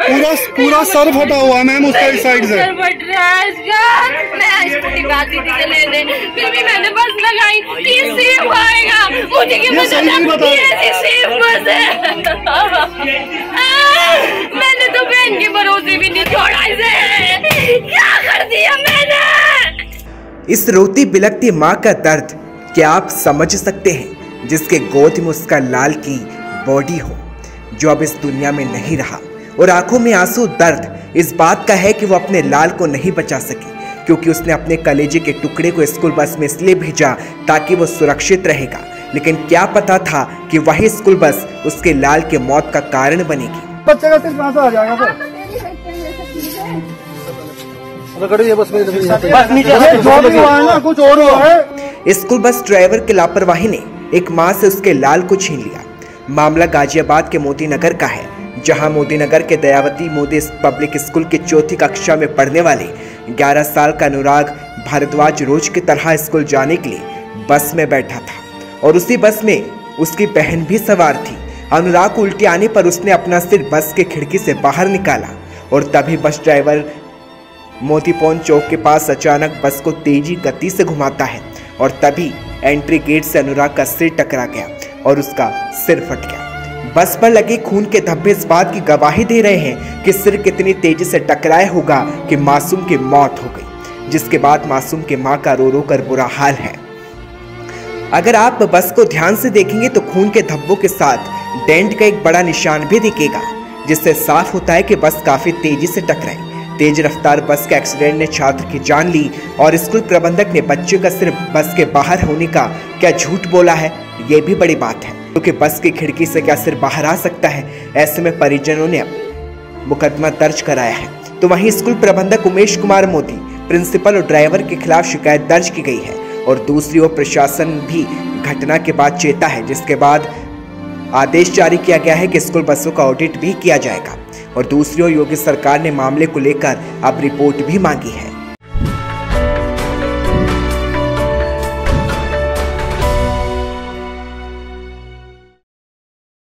पूरा सर फटा हुआ मैम उसका इस साइड से। सर फट रहा है इसका। मैं स्कूटी बाती थी लेने, फिर भी मैंने बस लगाई कि सेफ आएगा, मुझे क्या पता था ये सेफ बस है। मैंने तो बहन के भरोसे भी नहीं छोड़ा इसे। क्या कर दिया मैंने। इस रोती बिलखती माँ का दर्द क्या आप समझ सकते हैं, जिसके गोद में उसका लाल की बॉडी हो जो अब इस दुनिया में नहीं रहा, और आंखों में आंसू दर्द इस बात का है कि वो अपने लाल को नहीं बचा सकी, क्योंकि उसने अपने कलेजे के टुकड़े को स्कूल बस में इसलिए भेजा ताकि वो सुरक्षित रहेगा, लेकिन क्या पता था कि वही स्कूल बस उसके लाल के मौत का कारण बनेगी। बच्चे का सिर्फ आ जाएगा कुछ और हुआ है। स्कूल बस ड्राइवर की लापरवाही ने एक मां से उसके लाल को छीन लिया। मामला गाजियाबाद के मोती नगर का है, जहां मोती नगर के दयावती मोदी पब्लिक स्कूल की चौथी कक्षा में पढ़ने वाले 11 साल का अनुराग भारद्वाज रोज की तरह स्कूल जाने के लिए बस में बैठा था, और उसी बस में उसकी बहन भी सवार थी। अनुराग को उल्टी आने पर उसने अपना सिर बस के खिड़की से बाहर निकाला, और तभी बस ड्राइवर मोतीपौन चौक के पास अचानक बस को तेजी गति से घुमाता है, और तभी एंट्री गेट से अनुराग का सिर टकरा गया और उसका सिर फट गया। बस पर लगे खून के धब्बे इस बात की गवाही दे रहे हैं कि सिर कितनी तेजी से टकराया होगा कि मासूम की मौत हो गई, जिसके बाद मासूम की मां का रो रो कर बुरा हाल है। अगर आप बस को ध्यान से देखेंगे तो खून के धब्बों के साथ डेंट का एक बड़ा निशान भी दिखेगा, जिससे साफ होता है कि बस काफी तेजी से टकराई। तेज रफ्तार बस के एक्सीडेंट ने छात्र की जान ली, और स्कूल प्रबंधक ने बच्चे का सिर्फ बस के बाहर होने का क्या झूठ बोला है, ये भी बड़ी बात है, क्योंकि बस की खिड़की से क्या सिर बाहर आ सकता है। ऐसे में परिजनों ने मुकदमा दर्ज कराया है। तो वहीं स्कूल प्रबंधक उमेश कुमार मोदी, प्रिंसिपल और ड्राइवर के खिलाफ शिकायत दर्ज की गई है, और दूसरी ओर प्रशासन भी घटना के बाद चेता है, जिसके बाद आदेश जारी किया गया है कि स्कूल बसों का ऑडिट भी किया जाएगा। और दूसरी ओर योगी सरकार ने मामले को लेकर अब रिपोर्ट भी मांगी है।